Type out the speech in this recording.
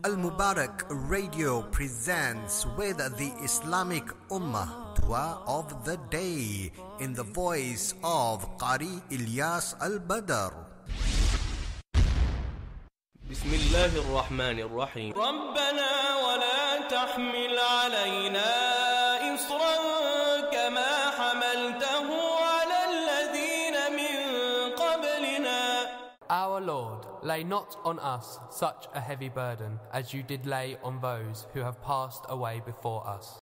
Al Mubarak Radio presents with the Islamic Ummah Dua of the Day in the voice of Qari Ilyas Al-Badr. بسم الله الرحمن الرحيم. ربنا ولا تحمل علينا إصرا كما حملته على الذين من قبلنا. Our Lord, lay not on us such a heavy burden as you did lay on those who have passed away before us.